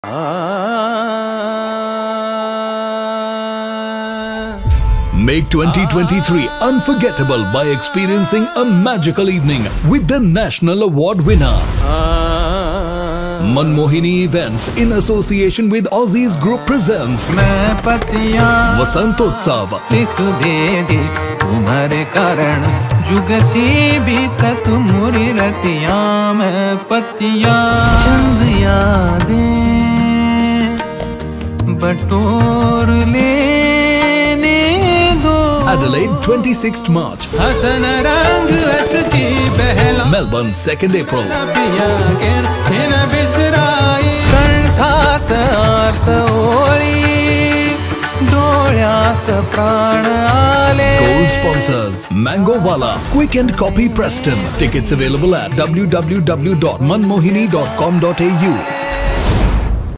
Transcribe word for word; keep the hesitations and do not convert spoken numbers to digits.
Make twenty twenty-three unforgettable by experiencing a magical evening with the National Award winner. Manmohini Events in association with Aussies Group presents Vasantotsav. तुम्हारे कारण जुगसी बीतत मुरी रतिया में पतिया चंद यादें बटोर लेने दो. Adelaide twenty-sixth March. हसन रंग हंसती बहला Melbourne second April. छेना बिसराई कंठात आत ओळी डोळ्यात प्राण आले. Gold sponsors Mango Wala, Quick and Copy Preston. Tickets available at w w w dot manmohini dot com dot a u.